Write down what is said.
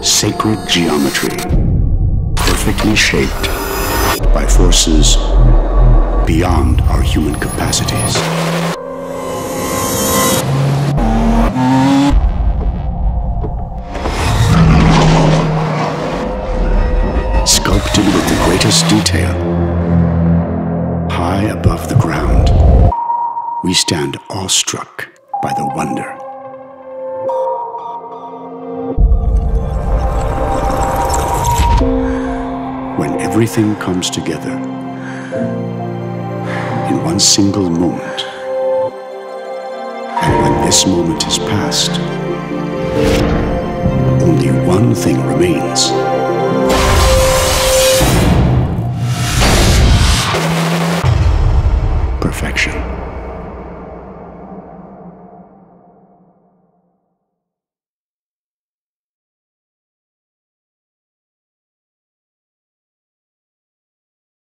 Sacred geometry, perfectly shaped by forces beyond our human capacities. Sculpted with the greatest detail, high above the ground, we stand awestruck by the wonder. When everything comes together in one single moment, and when this moment is past, only one thing remains. Perfection.